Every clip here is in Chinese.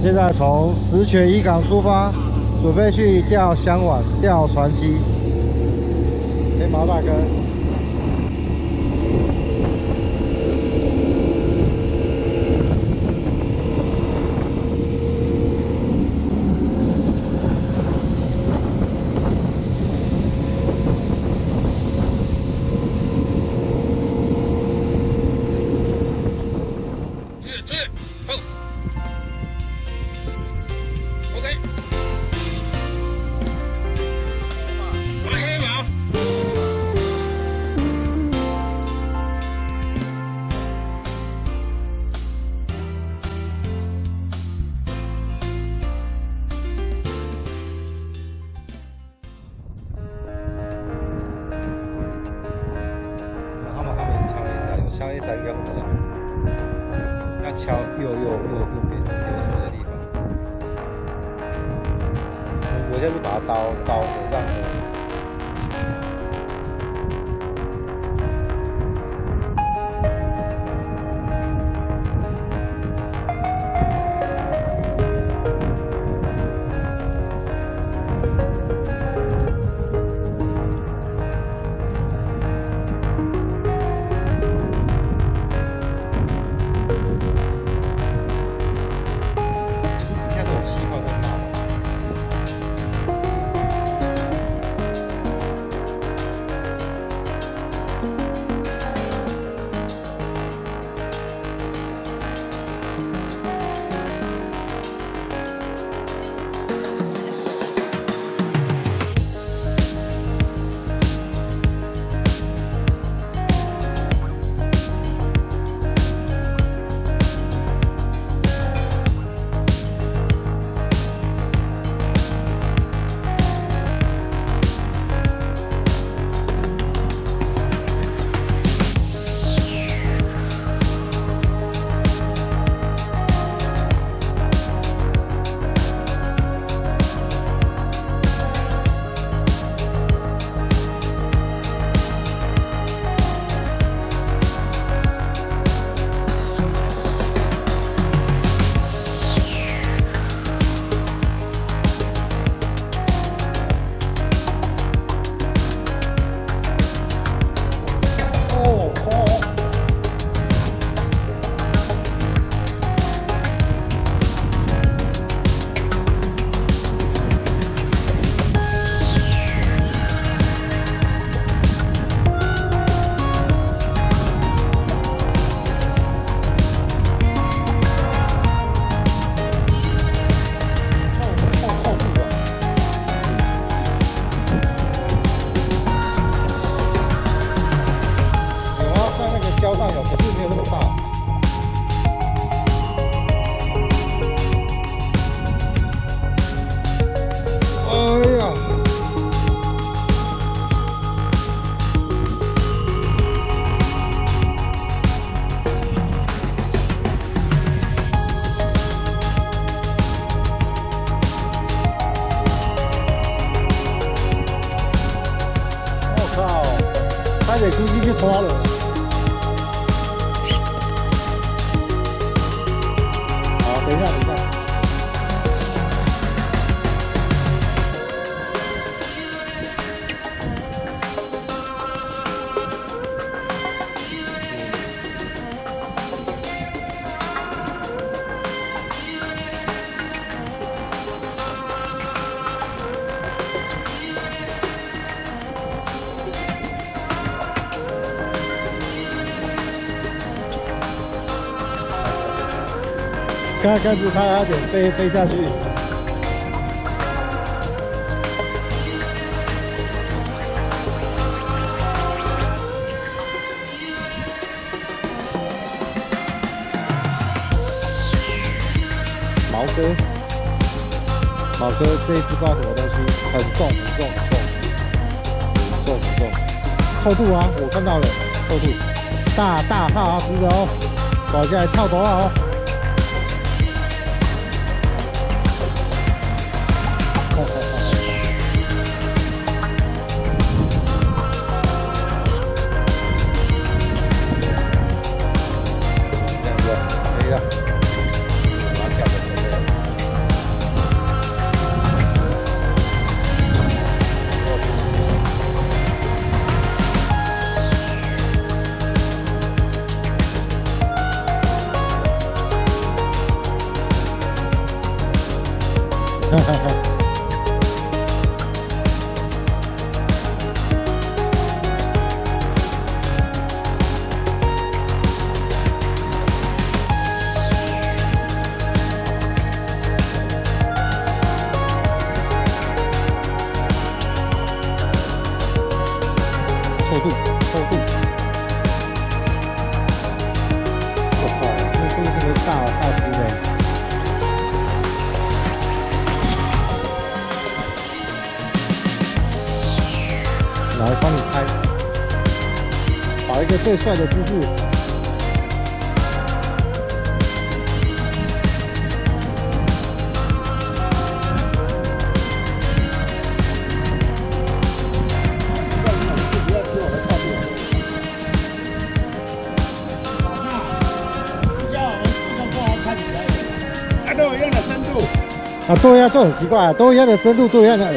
现在从石泉渔港出发，准备去钓香碗、钓船机。黑毛大哥，敲一下应该很少，要敲右边有的地方。我现在是把它刀手上的。差点估计就花了。好，等一下。刚刚是差点飞下去。毛哥这一次不知道什么东西，很重，厚度啊，我看到了，厚度，大哈斯的哦，搞起来超多啊哦。 度，厚度。我靠，这个大只的。来帮你开，找一个最帅的姿势。 都一样的深度啊，都一样，这很奇怪，都一样的深度，都一样的饵。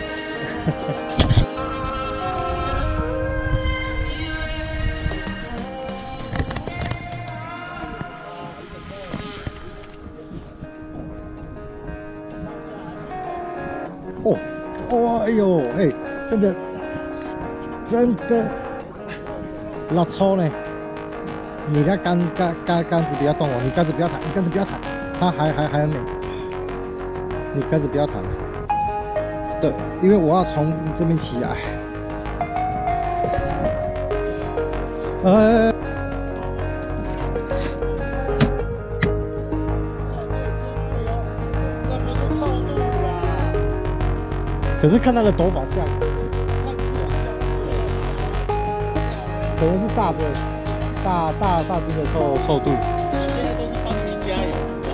哦哦，哎呦，哎，真的老粗呢。你的杆子不要动哦，你杆子不要弹，你杆子不要弹，它还很美。你杆子不要弹，对，因为我要从这边起来。可是看它的抖法像，可能是大只的臭度。 现在都是帮你们加油。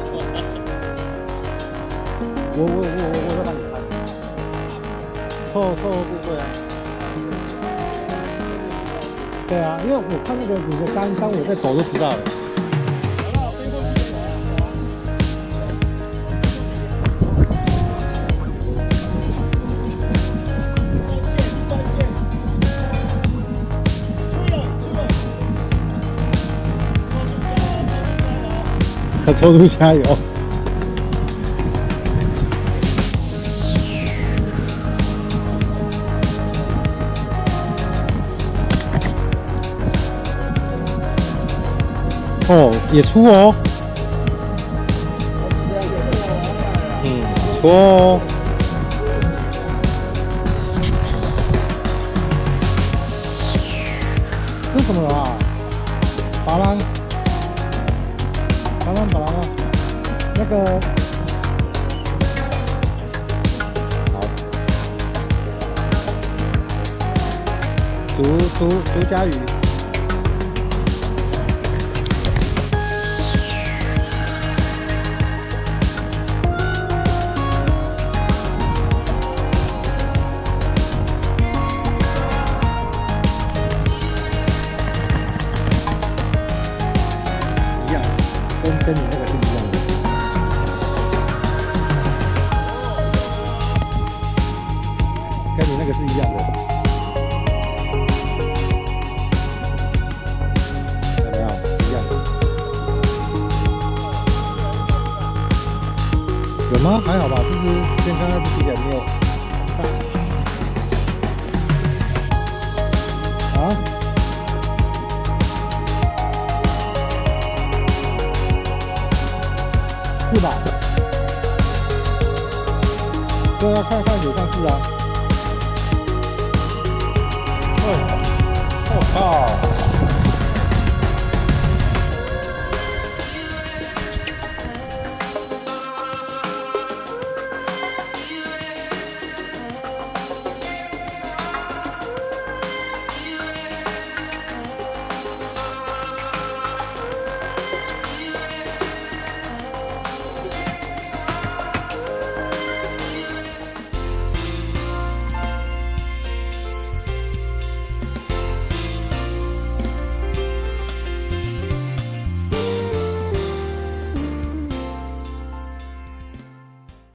我会帮你看，臭不会啊。对啊，因为我看那个你的杆我在抖就知道了。臭度加油！哦，也粗哦。粗哦。这是什么啊？巴郎。那个好，竹夹鱼，一样，跟你那个是一样的。跟你那个是一样的，怎么样？一样的？有吗？还好吧，就是跟刚刚比起来没有大。啊？是吧？对啊，看也像是啊。